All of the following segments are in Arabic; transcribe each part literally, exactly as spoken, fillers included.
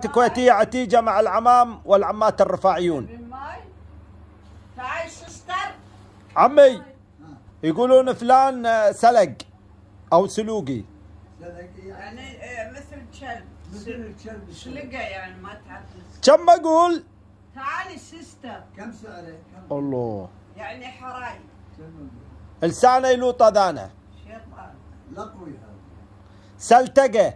بنت كويتية عتيجة مع العمام والعمات الرفاعيون. تعال سستر. عمي يقولون فلان سلق او سلوقي. سلق يعني مثل كلب. مثل الكلب. سلقه يعني ما تعرف. كم اقول؟ تعالي سستر. كم سعره؟ الله. يعني حراي. لسانه يلوط اذانه. شيطان. لقوي هذا. سلتقه.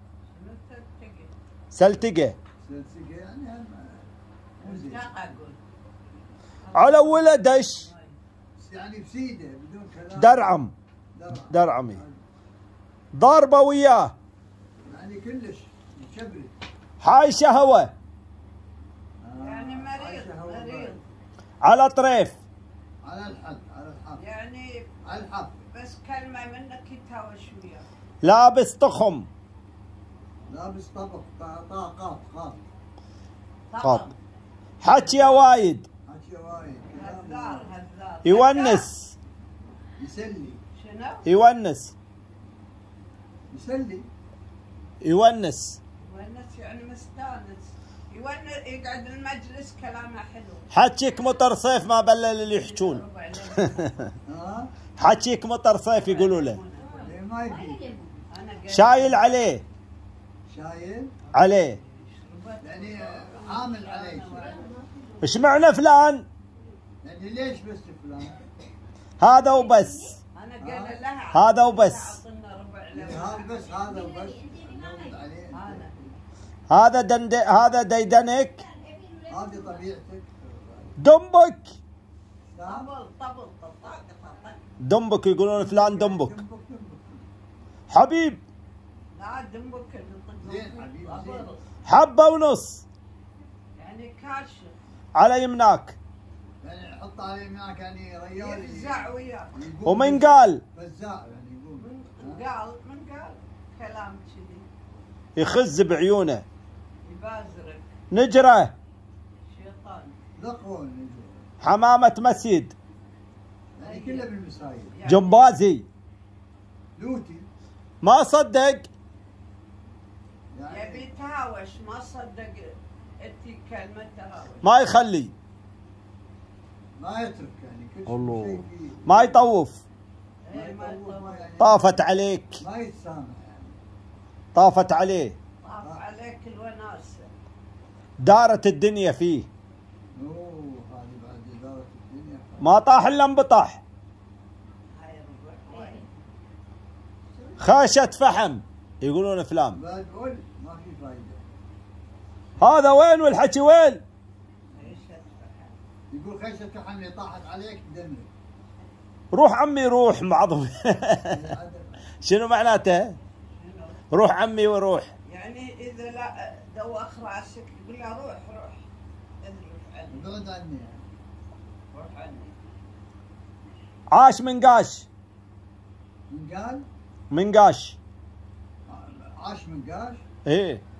سلتقه. سلتقه يعني هم اقول. على ولدش. يعني بسيده بدون كلام. درعم. درعمي. ضاربه وياه. يعني كلش مشبري. حايشه هوا. يعني مريض مريض. على طريف. على الحد على الحد. يعني على الحد. بس كلمه منك يتهاوش وياه. لابس تخم. لابس طبق طاقات قاف. قاف. حكي وايد. حكي وايد. هذار هذار. يونس. يسلي. شنو؟ يونس. يسلي. يونس. يونس يعني مستانس. يونس يقعد المجلس كلامه حلو. حكيك مطر صيف ما بلل اللي يحجون. حكيك مطر صيف يقولوا له. ما يبي. شايل عليه. شايل؟ عليه. يعني عامل عليه. ايش معنى فلان؟ يعني ليش بس فلان؟ هذا وبس. انا قال لها هذا وبس. هذا بس هذا وبس. هذا دند هذا ديدنك. هذه طبيعتك. دمبك. طبل طبل دمبك يقولون فلان دمبك. حبيب. لا دمبك زين حبيب. حبه ونص. يعني كاشف. على يمناك. يعني حط على يمناك يعني ريال. يفزع وياك. ومن قال؟ فزاع يعني يقول. من قال من قال كلام كذي. يخز بعيونه. يبازرك. نجره. شيطان. لقون نجره. حمامة مسجد. يعني كله بالمسايد. يعني جمبازي. لوتي. ما صدق. يعني يبي يتهاوش ما صدق انتي كلمة تهاوش. ما يخلي. ما يترك يعني كل الله. ما يطوف. ايه ما يطوف. طافت عليك. ما يتسامح يعني. طافت عليه. طاف عليك الوناسة. دارت الدنيا فيه. اوه هذه بعد دارت الدنيا. ما طاح الا انبطح. خاشة فحم يقولون فلان. بقول ما في فايدة. هذا وين والحكي وين؟ خيشة فحم. يقول خيشة فحم اللي طاحت عليك بدمك. روح عمي روح معظم. شنو معناته؟ روح عمي وروح. يعني اذا لا دوخ راسك يقول له روح روح. ابعد عني يعني. روح عني. عاش من قاش. من قال؟ من قاش. عاش من قاش؟ ايه.